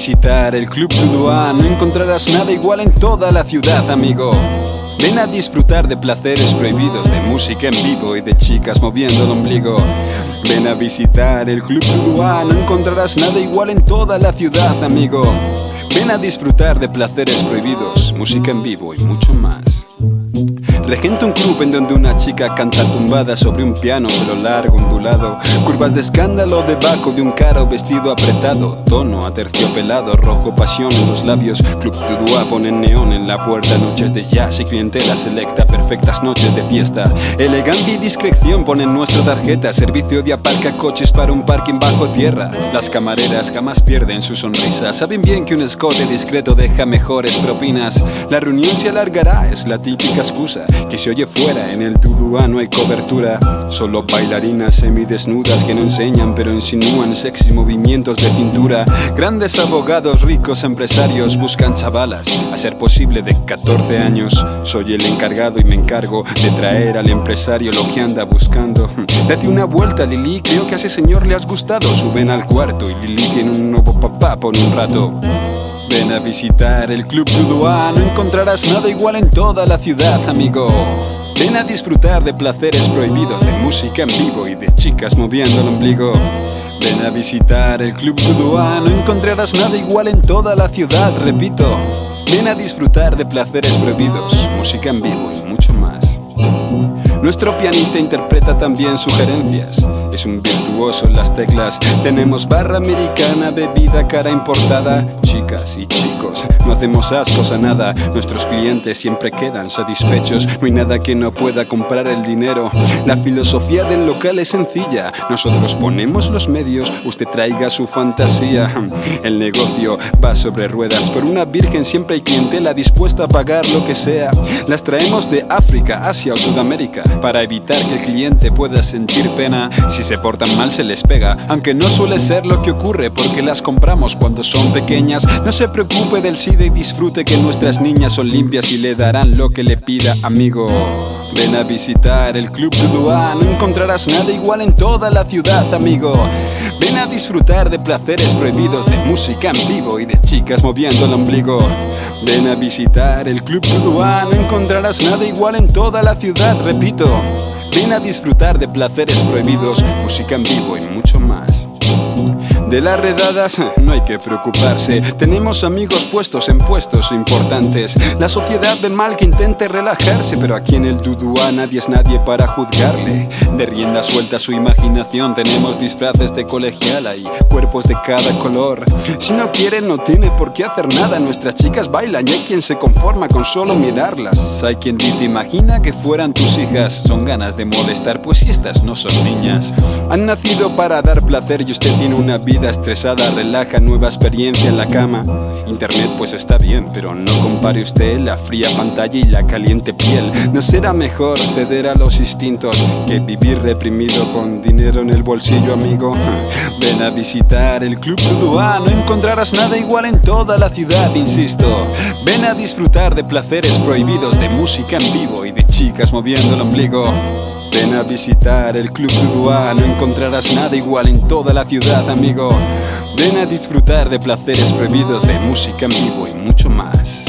visitar el Club Dudua, no encontrarás nada igual en toda la ciudad, amigo. Ven a disfrutar de placeres prohibidos, de música en vivo y de chicas moviendo el ombligo. Ven a visitar el Club Dudua, no encontrarás nada igual en toda la ciudad, amigo. Ven a disfrutar de placeres prohibidos, música en vivo y mucho más. Regento un club en donde una chica canta tumbada sobre un piano, pelo largo, ondulado, curvas de escándalo debajo de un caro vestido apretado, tono aterciopelado, rojo pasión en los labios. Club Dudua pone neón en la puerta, noches de jazz y clientela selecta, perfectas noches de fiesta. Elegancia y discreción ponen nuestra tarjeta, servicio de aparca coches para un parking bajo tierra. Las camareras jamás pierden su sonrisa, saben bien que un escote discreto deja mejores propinas. La reunión se alargará, es la típica excusa que se oye fuera. En el Dudua no hay cobertura, solo bailarinas semidesnudas que no enseñan pero insinúan sexys movimientos de cintura. Grandes abogados, ricos empresarios buscan chavalas, a ser posible de 14 años. Soy el encargado y me encargo de traer al empresario lo que anda buscando. Date una vuelta, Lili, creo que a ese señor le has gustado. Suben al cuarto y Lili tiene un nuevo papá por un rato. Ven a visitar el Club Dudua, no encontrarás nada igual en toda la ciudad, amigo. Ven a disfrutar de placeres prohibidos, de música en vivo y de chicas moviendo el ombligo. Ven a visitar el Club Dudua, no encontrarás nada igual en toda la ciudad, repito. Ven a disfrutar de placeres prohibidos, música en vivo y mucho más. Nuestro pianista interpreta también sugerencias, es un virtuoso en las teclas. Tenemos barra americana, bebida cara importada. Chicas y chicos, no hacemos ascos a nada. Nuestros clientes siempre quedan satisfechos. No hay nada que no pueda comprar el dinero. La filosofía del local es sencilla. Nosotros ponemos los medios, usted traiga su fantasía. El negocio va sobre ruedas. Por una virgen siempre hay clientela dispuesta a pagar lo que sea. Las traemos de África, Asia o Sudamérica, para evitar que el cliente pueda sentir pena. Si se portan mal se les pega, aunque no suele ser lo que ocurre porque las compramos cuando son pequeñas. No se preocupe del SIDA y disfrute que nuestras niñas son limpias y le darán lo que le pida, amigo. Ven a visitar el Club Dudua, no encontrarás nada igual en toda la ciudad, amigo. Ven a disfrutar de placeres prohibidos, de música en vivo y de chicas moviendo el ombligo. Ven a visitar el Club Dudua, no encontrarás nada igual en toda la ciudad, repito. Ven a disfrutar de placeres prohibidos, música en vivo y mucho más. De las redadas no hay que preocuparse, tenemos amigos puestos en puestos importantes. La sociedad del mal que intente relajarse, pero aquí en el Dudua nadie es nadie para juzgarle. De rienda suelta a su imaginación, tenemos disfraces de colegiala y cuerpos de cada color. Si no quiere no tiene por qué hacer nada, nuestras chicas bailan y hay quien se conforma con solo mirarlas. Hay quien dice imagina que fueran tus hijas, son ganas de molestar, pues si estas no son niñas. Han nacido para dar placer y usted tiene una vida estresada, relaja, nueva experiencia en la cama. Internet pues está bien, pero no compare usted la fría pantalla y la caliente piel. No será mejor ceder a los instintos que vivir reprimido con dinero en el bolsillo, amigo. Ven a visitar el Club Dudua, no encontrarás nada igual en toda la ciudad, insisto. Ven a disfrutar de placeres prohibidos, de música en vivo y de chicas moviendo el ombligo. Ven a visitar el Club Dudua, no encontrarás nada igual en toda la ciudad, amigo. Ven a disfrutar de placeres prohibidos, de música en vivo y mucho más.